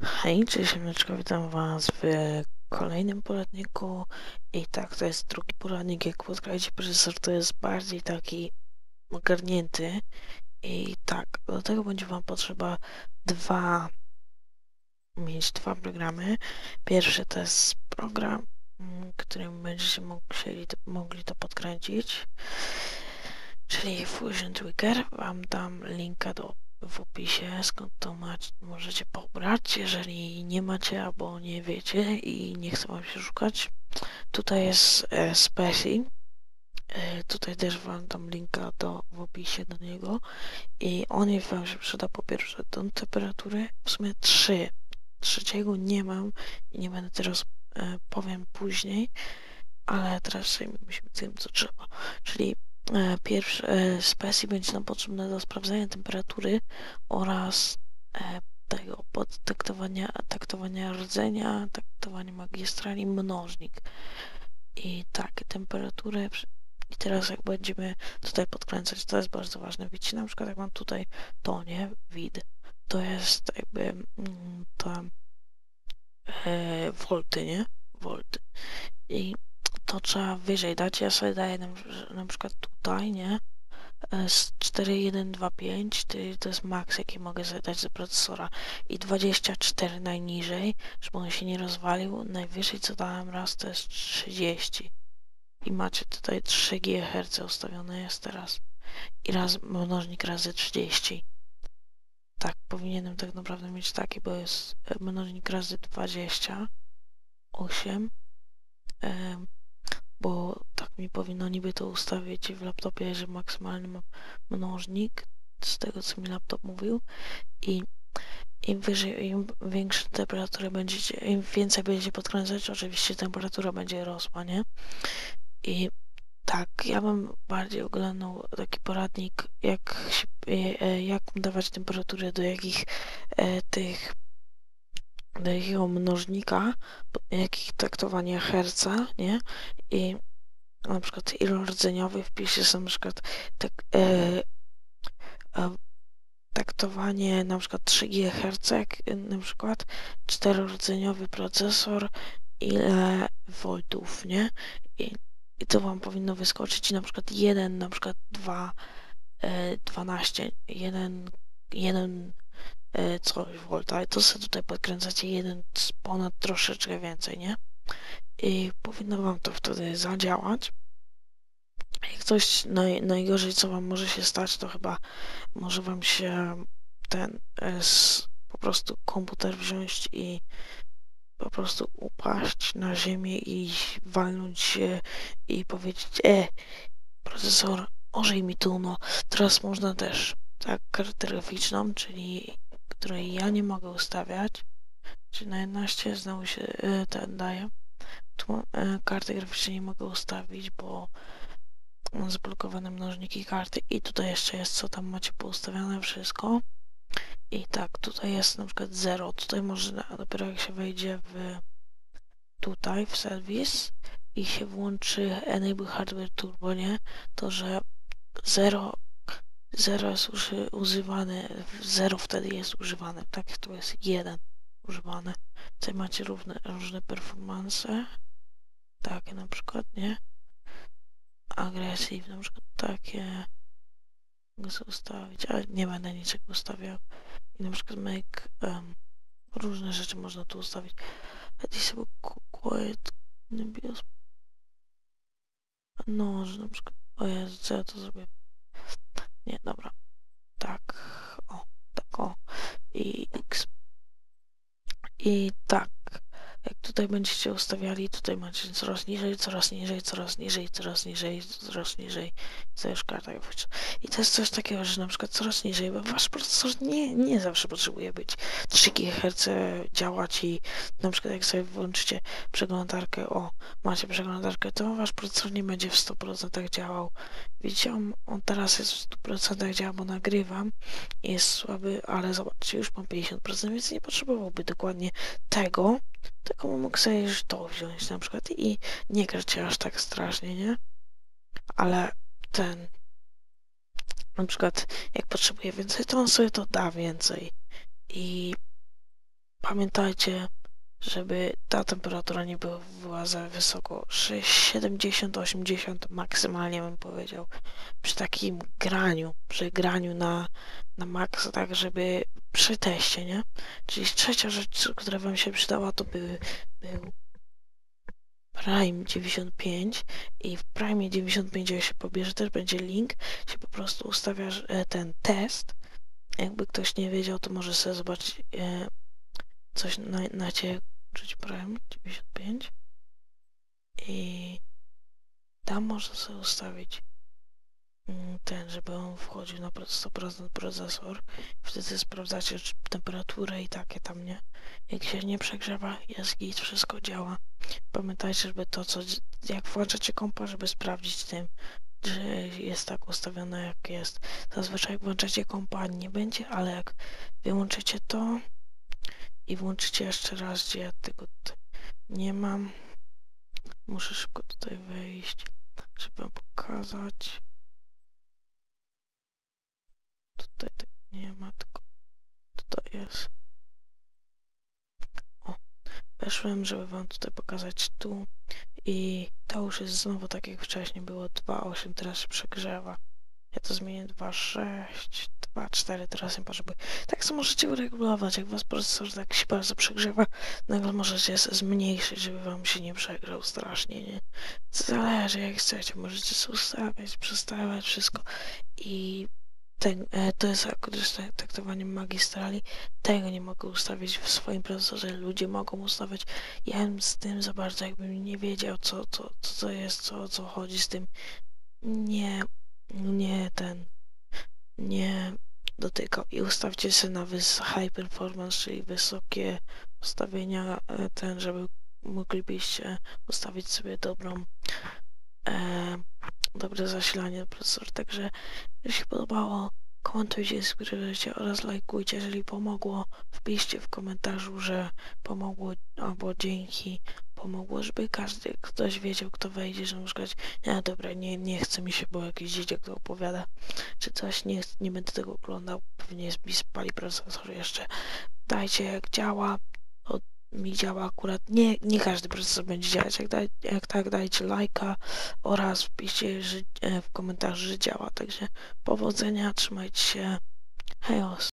Hej, cześć, siemeczko, witam was w kolejnym poradniku i tak, to jest drugi poradnik, jak podkreślić procesor, to jest bardziej taki ogarnięty i tak, do tego będzie wam potrzeba mieć dwa programy. Pierwszy to jest program, którym będziecie mogli to podkręcić, czyli Fusion Trigger. Wam dam linka w opisie, skąd to możecie pobrać, jeżeli nie macie albo nie wiecie i nie chce wam się szukać. Tutaj jest Speci. Tutaj też wam dam linka w opisie do niego i on wam się przyda po pierwsze do temperatury, w sumie trzeciego nie mam i nie będę teraz powiem później, ale teraz zajmijmy się tym, co trzeba. Czyli pierwsze Speci będzie nam potrzebne do sprawdzenia temperatury oraz tego taktowania rdzenia, taktowania magistrali, mnożnik. I tak, temperaturę. I teraz jak będziemy tutaj podkręcać, to jest bardzo ważne. Widzicie, na przykład jak mam tutaj to, nie? Wid. To jest jakby tam wolty, nie? Wolty. I to trzeba wyżej dać. Ja sobie daję na przykład tutaj, nie? Z 4125, to jest max, jaki mogę sobie dać z procesora. I 24 najniżej, żeby on się nie rozwalił. Najwyżej co dałem raz to jest 30. I macie tutaj 3 GHz ustawione jest teraz. I mnożnik razy 30. Tak, powinienem tak naprawdę mieć taki, bo jest mnożnik razy 28. Bo tak mi powinno niby to ustawić w laptopie, że maksymalny mam mnożnik z tego, co mi laptop mówił. I im wyżej, im większe temperatury będziecie, im więcej będziecie podkręcać, oczywiście temperatura będzie rosła, nie? I tak, ja bym bardziej oglądał taki poradnik, jak dawać temperaturę do jakiego mnożnika, jakich taktowania herca, nie? I na przykład ilordzeniowy wpisie są na przykład tak, taktowanie na przykład 3 GHz, jak na przykład 4-rdzeniowy procesor, ile voltów, nie? I to wam powinno wyskoczyć na przykład 1, na przykład 2, 12, 1 coś volta i to sobie tutaj podkręcacie 1 ponad troszeczkę więcej, nie? I powinno wam to wtedy zadziałać. Jak coś najgorzej, co wam może się stać, to chyba może wam się po prostu komputer wziąć i po prostu upaść na ziemię i walnąć się i powiedzieć, procesor, ożyj mi tu, no. Teraz można też tak kartę graficzną, czyli której ja nie mogę ustawiać, czyli na 11 znowu się ten daje. Tu karty graficznej nie mogę ustawić, bo mam zablokowane mnożniki karty i tutaj jeszcze jest, co tam macie poustawiane wszystko. I tak, tutaj jest na przykład 0, tutaj można dopiero jak się wejdzie tutaj w serwis i się włączy Enable Hardware Turbo, nie? To, że 0 jest używane, 0 wtedy jest używane, tak jak tu jest 1 używane. Tutaj macie różne performance, takie na przykład, nie? Aggressive, na przykład takie mogę sobie ustawić, ale nie będę niczego ustawiał. I na przykład różne rzeczy można tu ustawić. Disable Quiet BIOS. No, że na przykład, o Jezu, co ja to zrobię? Nie, dobra. Tak, tak o. I X. I tak, jak tutaj będziecie ustawiali, tutaj macie coraz niżej, coraz niżej, coraz niżej, coraz niżej, coraz niżej. To już karta graficzna. I to jest coś takiego, że na przykład coraz niżej, bo wasz procesor nie zawsze potrzebuje być 3 GHz działać i na przykład jak sobie włączycie przeglądarkę, macie przeglądarkę, to wasz procesor nie będzie w 100% działał. Widzicie, on teraz jest w 100% działa, bo nagrywam, jest słaby, ale zobaczcie, już mam 50%, więc nie potrzebowałby dokładnie tego, tylko mógł sobie już to wziąć na przykład i nie grać się aż tak strasznie, nie? Ale na przykład jak potrzebuje więcej, to on sobie to da więcej. I pamiętajcie, żeby ta temperatura nie była za wysoko. 70, 80 maksymalnie bym powiedział. Przy takim graniu na maksa, tak żeby przy teście, nie? Czyli trzecia rzecz, która wam się przydała, to był Prime 95 i w Prime 95, jak się pobierze, też będzie link, się po prostu ustawia ten test. Jakby ktoś nie wiedział, to może sobie zobaczyć coś na ciebie użyć Prime 95 i tam można sobie ustawić ten, żeby on wchodził na 100% procesor. Wtedy sprawdzacie temperaturę i takie tam, nie? Jak się nie przegrzewa, jest git, wszystko działa. Pamiętajcie, żeby jak włączacie kompa, żeby sprawdzić tym, że jest tak ustawione, jak jest. Zazwyczaj jak włączacie kompa, nie będzie, ale jak wyłączycie to i włączycie jeszcze raz, gdzie ja tego nie mam, muszę szybko tutaj wejść, żeby wam pokazać. Tutaj tego nie ma, tylko tutaj jest. O, weszłem, żeby wam tutaj pokazać tu i to już jest znowu tak jak wcześniej było 2.8, teraz się przegrzewa. Ja to zmienię 2.6, 2.4, teraz nie potrzebuję. Tak co możecie uregulować, jak was procesor tak się bardzo przegrzewa, nagle możecie zmniejszyć, żeby wam się nie przegrzał strasznie, nie? Zależy jak chcecie, możecie sobie ustawiać, przestawiać wszystko i to jest akurat traktowanie magistrali, tego nie mogę ustawić w swoim procesorze, ludzie mogą ustawiać, ja bym z tym za bardzo jakbym nie wiedział co to jest, o co chodzi z tym, nie nie dotykał i ustawcie sobie na high performance, czyli wysokie ustawienia, żeby moglibyście ustawić sobie dobre zasilanie do procesora. Także jeśli się podobało, komentujcie, subskrybujcie oraz lajkujcie. Jeżeli pomogło, wpiszcie w komentarzu, że pomogło albo dzięki pomogło, żeby ktoś wiedział, kto wejdzie, że na przykład nie, dobra, nie chce mi się, bo jakiś dzieciak to opowiada, czy coś, nie będę tego oglądał, pewnie mi spali procesor jeszcze. Dajcie jak działa, mi działa akurat, nie każdy procesor będzie działać, jak tak dajcie lajka oraz wpiszcie w komentarzu, że działa, także powodzenia, trzymajcie się, hejos.